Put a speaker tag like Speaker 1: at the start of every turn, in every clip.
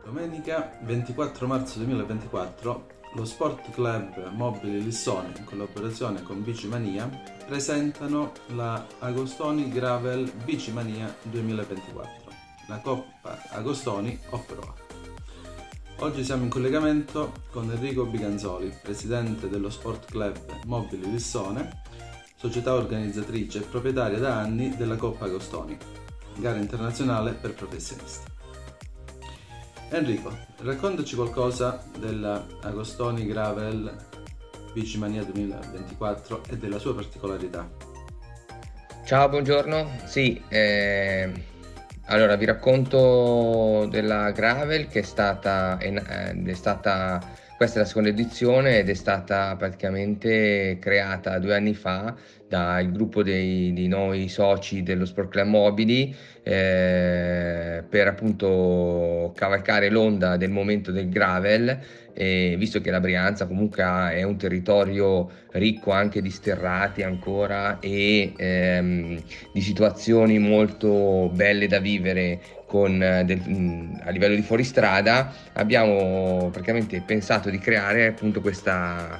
Speaker 1: Domenica 24 marzo 2024 lo Sport Club Mobili Lissone, in collaborazione con Bicimania, presentano la Agostoni Gravel Bicimania 2024, la Coppa Agostoni Off-Road. Oggi siamo in collegamento con Enrico Biganzoli, presidente dello Sport Club Mobili Lissone, società organizzatrice e proprietaria da anni della Coppa Agostoni, gara internazionale per professionisti. Enrico, raccontaci qualcosa della Agostoni Gravel Bicimania 2024 e della sua particolarità.
Speaker 2: Ciao, buongiorno. Sì, allora vi racconto della Gravel che questa è la seconda edizione ed è stata praticamente creata 2 anni fa dal gruppo di noi soci dello Sport Club Mobili per appunto cavalcare l'onda del momento del gravel, visto che la Brianza comunque è un territorio ricco anche di sterrati ancora e di situazioni molto belle da vivere a livello di fuoristrada. Abbiamo praticamente pensato di creare appunto questa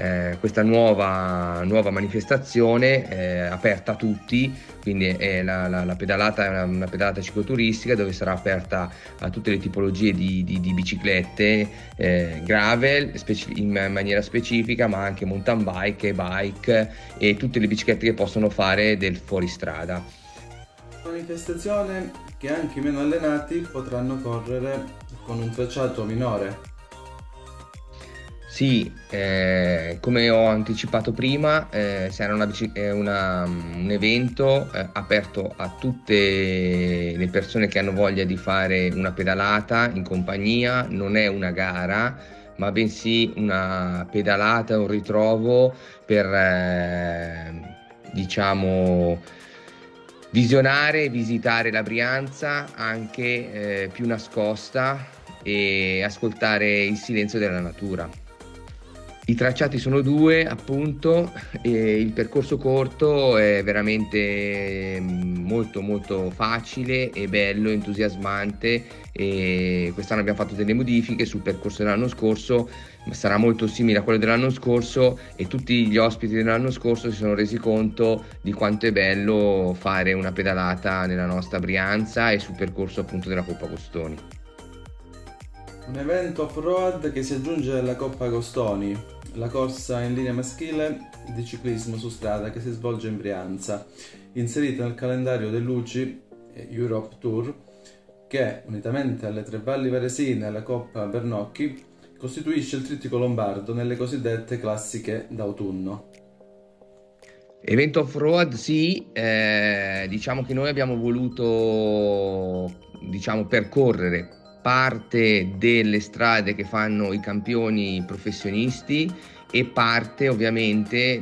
Speaker 2: nuova manifestazione aperta a tutti, quindi la pedalata è una pedalata cicloturistica dove sarà aperta a tutte le tipologie di biciclette gravel in maniera specifica, ma anche mountain bike e bike e tutte le biciclette che possono fare del fuoristrada.
Speaker 1: Manifestazione che anche i meno allenati potranno correre con un tracciato minore.
Speaker 2: Sì, come ho anticipato prima, sarà un evento aperto a tutte le persone che hanno voglia di fare una pedalata in compagnia. Non è una gara, ma bensì una pedalata, un ritrovo per diciamo visionare e visitare la Brianza anche più nascosta e ascoltare il silenzio della natura. I tracciati sono 2 appunto, e il percorso corto è veramente molto facile e bello, entusiasmante, e quest'anno abbiamo fatto delle modifiche sul percorso dell'anno scorso, ma sarà molto simile a quello dell'anno scorso, e tutti gli ospiti dell'anno scorso si sono resi conto di quanto è bello fare una pedalata nella nostra Brianza e sul percorso appunto della Coppa Agostoni.
Speaker 1: Un evento off-road che si aggiunge alla Coppa Agostoni, la corsa in linea maschile di ciclismo su strada che si svolge in Brianza, inserita nel calendario dell'UCI Europe Tour, che, unitamente alle 3 valli varesine e alla Coppa Bernocchi, costituisce il trittico lombardo nelle cosiddette classiche d'autunno.
Speaker 2: Evento off-road, sì, diciamo che noi abbiamo voluto percorrere parte delle strade che fanno i campioni professionisti e parte ovviamente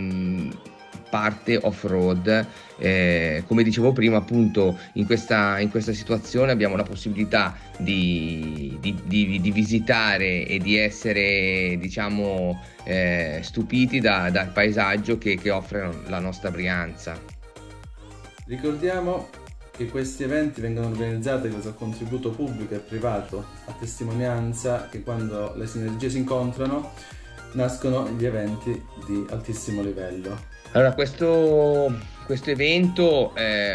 Speaker 2: parte off-road. Come dicevo prima, appunto in questa situazione abbiamo la possibilità di visitare e di essere stupiti dal paesaggio che offre la nostra Brianza.
Speaker 1: Ricordiamo che questi eventi vengono organizzati grazie al contributo pubblico e privato, a testimonianza che quando le sinergie si incontrano nascono gli eventi di altissimo livello.
Speaker 2: Allora, questo evento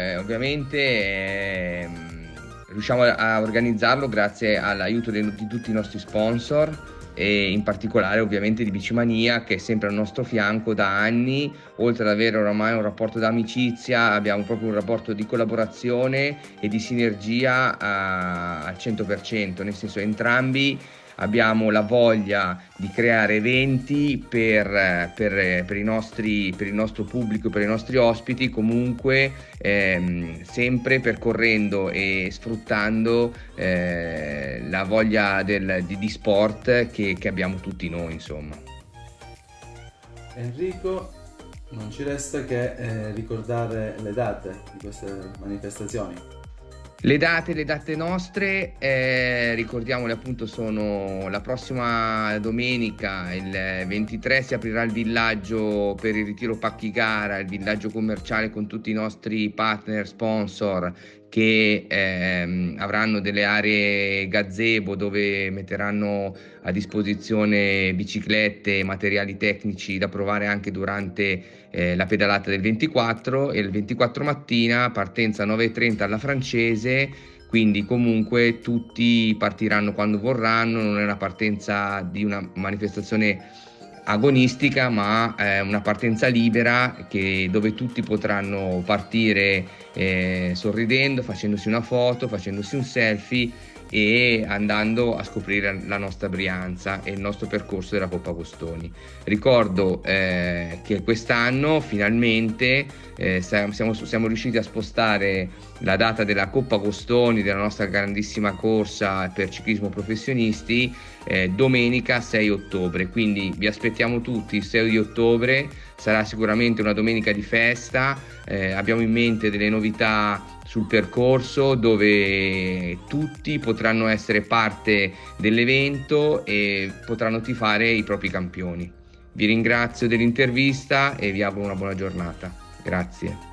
Speaker 2: ovviamente riusciamo a organizzarlo grazie all'aiuto di tutti i nostri sponsor, e in particolare ovviamente di Bicimania, che è sempre al nostro fianco da anni. Oltre ad avere oramai un rapporto d'amicizia, abbiamo proprio un rapporto di collaborazione e di sinergia al 100%, nel senso entrambi abbiamo la voglia di creare eventi per il nostro pubblico, per i nostri ospiti, comunque sempre percorrendo e sfruttando la voglia di sport che abbiamo tutti noi, insomma.
Speaker 1: Enrico, non ci resta che ricordare le date di queste manifestazioni.
Speaker 2: Le date nostre, ricordiamole appunto, sono la prossima domenica, il 23, si aprirà il villaggio per il ritiro pacchi gara, il villaggio commerciale con tutti i nostri partner sponsor che avranno delle aree gazebo dove metteranno a disposizione biciclette e materiali tecnici da provare anche durante la pedalata del 24, e il 24 mattina partenza 9:30 alla Francese, quindi comunque tutti partiranno quando vorranno, non è una partenza di una manifestazione agonistica, ma una partenza libera dove tutti potranno partire sorridendo, facendosi una foto, facendosi un selfie e andando a scoprire la nostra Brianza e il nostro percorso della Coppa Agostoni. Ricordo che quest'anno finalmente siamo riusciti a spostare la data della Coppa Agostoni, della nostra grandissima corsa per ciclismo professionisti, domenica 6 ottobre, quindi vi aspettiamo tutti il 6 di ottobre, sarà sicuramente una domenica di festa, abbiamo in mente delle novità sul percorso dove tutti potranno essere parte dell'evento e potranno tifare i propri campioni. Vi ringrazio dell'intervista e vi auguro una buona giornata. Grazie.